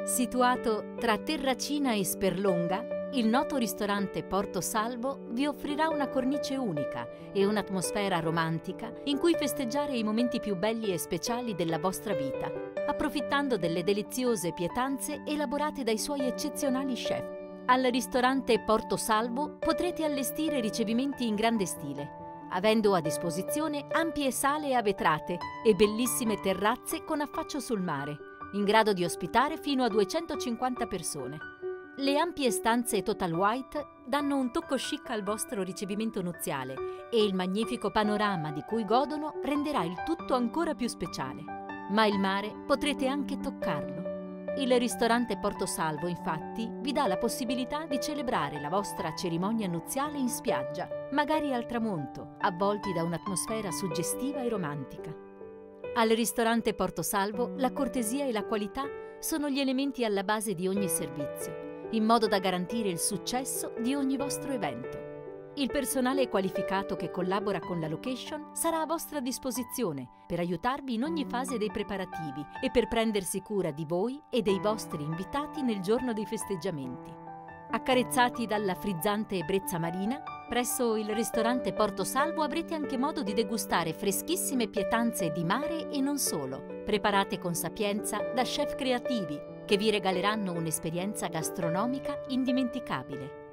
Situato tra Terracina e Sperlonga, il noto ristorante Porto Salvo vi offrirà una cornice unica e un'atmosfera romantica in cui festeggiare i momenti più belli e speciali della vostra vita, approfittando delle deliziose pietanze elaborate dai suoi eccezionali chef. Al ristorante Porto Salvo potrete allestire ricevimenti in grande stile, avendo a disposizione ampie sale a vetrate e bellissime terrazze con affaccio sul mare, in grado di ospitare fino a 250 persone. Le ampie stanze Total White danno un tocco chic al vostro ricevimento nuziale e il magnifico panorama di cui godono renderà il tutto ancora più speciale. Ma il mare potrete anche toccarlo. Il ristorante Porto Salvo, infatti, vi dà la possibilità di celebrare la vostra cerimonia nuziale in spiaggia, magari al tramonto, avvolti da un'atmosfera suggestiva e romantica. Al ristorante Porto Salvo la cortesia e la qualità sono gli elementi alla base di ogni servizio, in modo da garantire il successo di ogni vostro evento. Il personale qualificato che collabora con la location sarà a vostra disposizione per aiutarvi in ogni fase dei preparativi e per prendersi cura di voi e dei vostri invitati nel giorno dei festeggiamenti. Accarezzati dalla frizzante ebbrezza marina, presso il ristorante Porto Salvo avrete anche modo di degustare freschissime pietanze di mare e non solo, preparate con sapienza da chef creativi che vi regaleranno un'esperienza gastronomica indimenticabile.